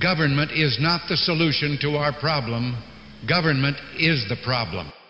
Government is not the solution to our problem. Government is the problem.